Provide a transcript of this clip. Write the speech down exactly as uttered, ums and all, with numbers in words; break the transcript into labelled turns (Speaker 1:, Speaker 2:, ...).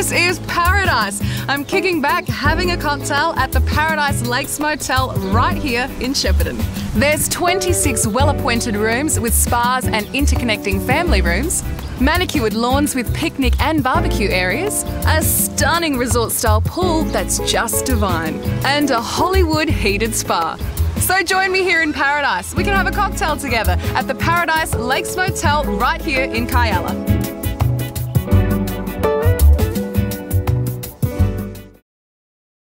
Speaker 1: This is paradise. I'm kicking back, having a cocktail at the Paradise Lakes Motel right here in Shepparton. There's twenty-six well-appointed rooms with spas and interconnecting family rooms, manicured lawns with picnic and barbecue areas, a stunning resort-style pool that's just divine, and a Hollywood heated spa. So join me here in Paradise. We can have a cocktail together at the Paradise Lakes Motel right here in Kialla.